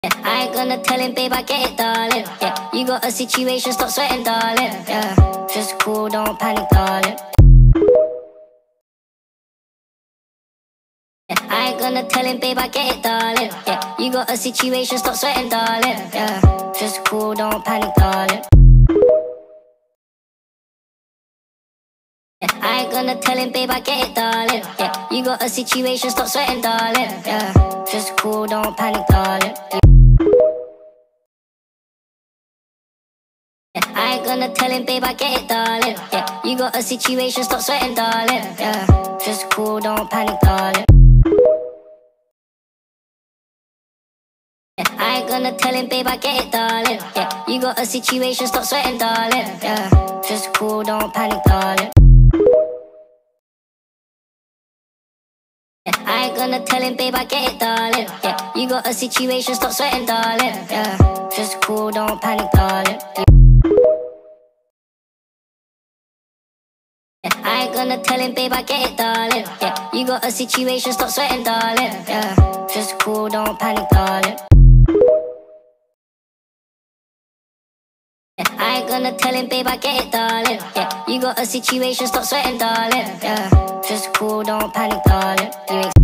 I ain't gonna tell him, babe, I get it, darling. Yeah, you got a situation, stop sweating, darling. Yeah, just cool, don't panic, darling. I ain't gonna tell him, babe, I get it, darling. Yeah, you got a situation, stop sweating, darling. Yeah, just cool, don't panic, darling. I ain't gonna tell him, babe, I get it, darling. Yeah, you got a situation, stop sweating, darling. Yeah, just cool, don't panic, darling. I ain't gonna tell him, babe, I get it, darling. Yeah, you got a situation, stop sweating, darling. Yeah, just cool, don't panic, darling. I ain't gonna tell him, babe, I get it, darling. Yeah, you got a situation, stop sweating, darling. Yeah, just cool, don't panic, darling. I ain't gonna tell him, babe, I get it, darling. Yeah, you got a situation, stop sweating, darling. Yeah, just cool, don't panic, darling. I ain't gonna tell him, babe, I get it, darling. Yeah, you got a situation, stop sweating, darling. Yeah, just cool, don't panic, darling. I ain't gonna tell him, babe, I get it, darling. Yeah, you got a situation, stop sweating, darling. Yeah, just cool, don't panic, darling.